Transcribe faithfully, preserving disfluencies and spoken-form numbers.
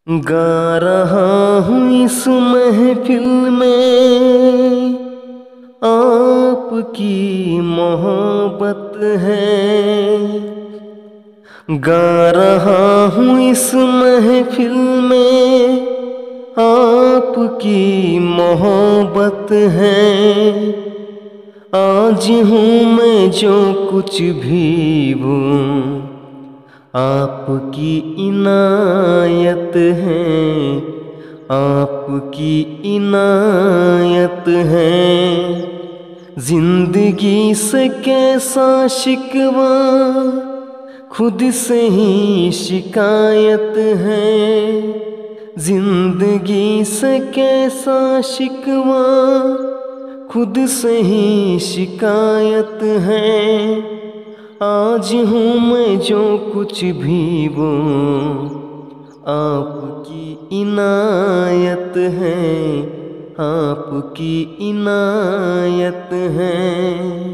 गा रहा हूँ इस महफिल में, आपकी मोहब्बत है। गा रहा हूँ इस महफिल में, आपकी मोहब्बत है। आज हूँ मैं जो कुछ भी वो, आपकी इनायत है, आपकी इनायत है। जिंदगी से कैसा शिकवा, खुद से ही शिकायत है। जिंदगी से कैसा शिकवा, खुद से ही शिकायत है। आज हूँ मैं जो कुछ भी वो, आपकी इनायत है, आपकी इनायत है।